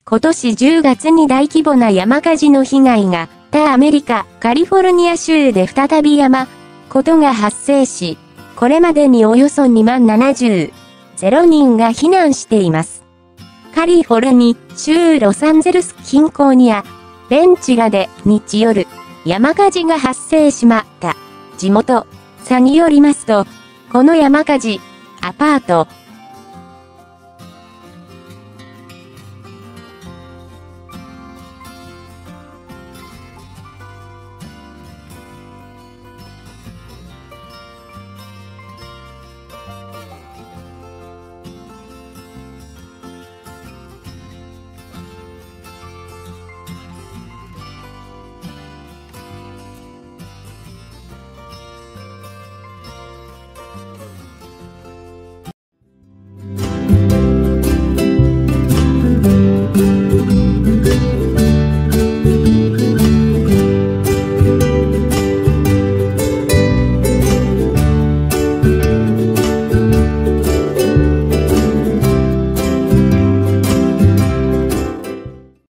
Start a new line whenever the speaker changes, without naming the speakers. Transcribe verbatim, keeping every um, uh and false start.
今年じゅうがつに大規模な山火事の被害が、他アメリカ、カリフォルニア州で再び山、ことが発生し、これまでにおよそにまんななじゅう、ゼロにんが避難しています。カリフォルニア州ロサンゼルス近郊にあ、ベンチガで日夜、山火事が発生しまった。地元、さによりますと、この山火事、アパート、